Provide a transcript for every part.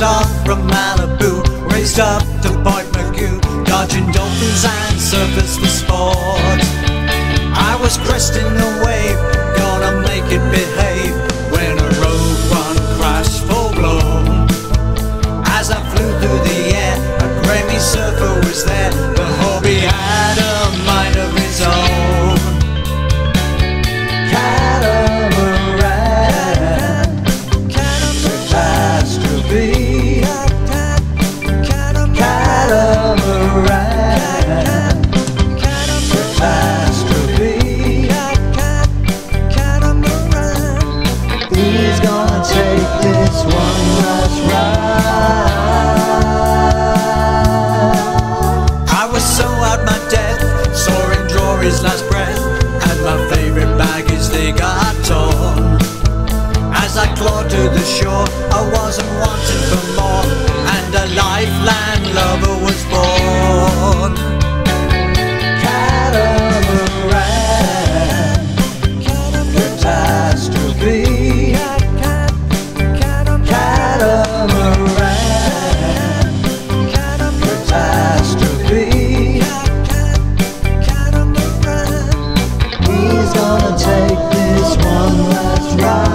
off from Malibu, raced up to Point Magoo, dodging dolphins and surfers for sport. I was cresting the wave, gonna make it behave, when a Rogue One crashed full blown. As I flew through the air, a Grammy surfer was there, but Hobie had a mind of his own. Catamaran Catastrophe. Catamaran Catastrophe. He's gonna take this one last ride. I was so out my depth, saw him draw his last breath, and my favorite baggage they got torn. As I clawed to the shore, I wasn't wanting for more, and a lifeline lover was born. Catamaran Catastrophe. Catamaran Catastrophe. He's gonna take this one last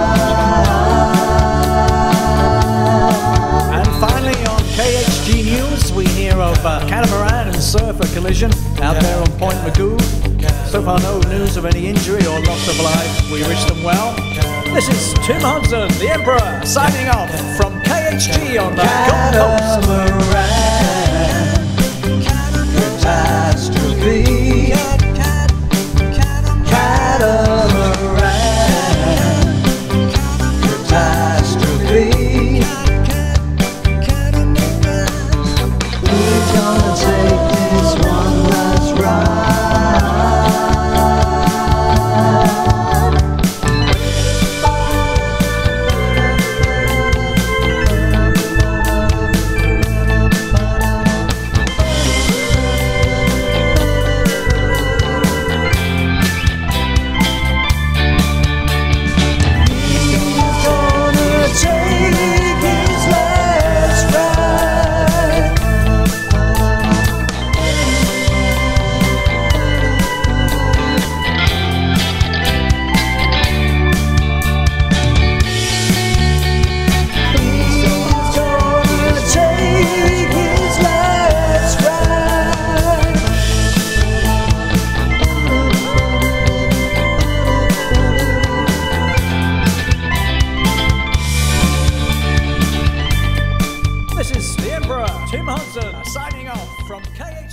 ride. And finally on KHG News, we hear of a catamaran and surfer collision out there on Point Magoo. So far no news of any injury or loss of life. We wish them well. This is Tim Hudson, the Emperor, signing off from KHG on the Gold Coast. Catastrophe. Catamaran Catastrophe. He's gonna take this one last ride. This is the Emperor, Tim Hudson, signing off from KHG.